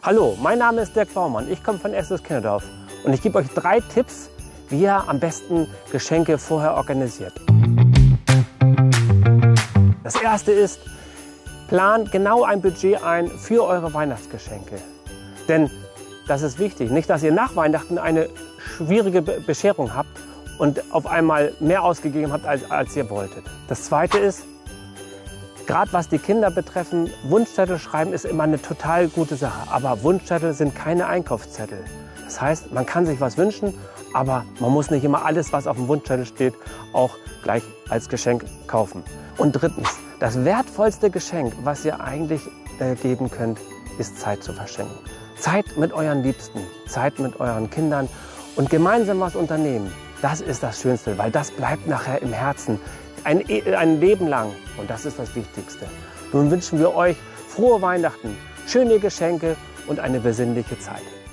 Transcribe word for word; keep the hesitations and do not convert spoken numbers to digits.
Hallo, mein Name ist Dirk Baumann, ich komme von Estes Kinderdorf und ich gebe euch drei Tipps, wie ihr am besten Geschenke vorher organisiert. Das erste ist, plant genau ein Budget ein für eure Weihnachtsgeschenke. Denn das ist wichtig, nicht, dass ihr nach Weihnachten eine schwierige Bescherung habt und auf einmal mehr ausgegeben habt, als, als ihr wolltet. Das zweite ist, gerade was die Kinder betreffen, Wunschzettel schreiben ist immer eine total gute Sache. Aber Wunschzettel sind keine Einkaufszettel. Das heißt, man kann sich was wünschen, aber man muss nicht immer alles, was auf dem Wunschzettel steht, auch gleich als Geschenk kaufen. Und drittens, das wertvollste Geschenk, was ihr eigentlich äh, geben könnt, ist Zeit zu verschenken. Zeit mit euren Liebsten, Zeit mit euren Kindern und gemeinsam was unternehmen. Das ist das Schönste, weil das bleibt nachher im Herzen. Ein, ein Leben lang. Und das ist das Wichtigste. Nun wünschen wir euch frohe Weihnachten, schöne Geschenke und eine besinnliche Zeit.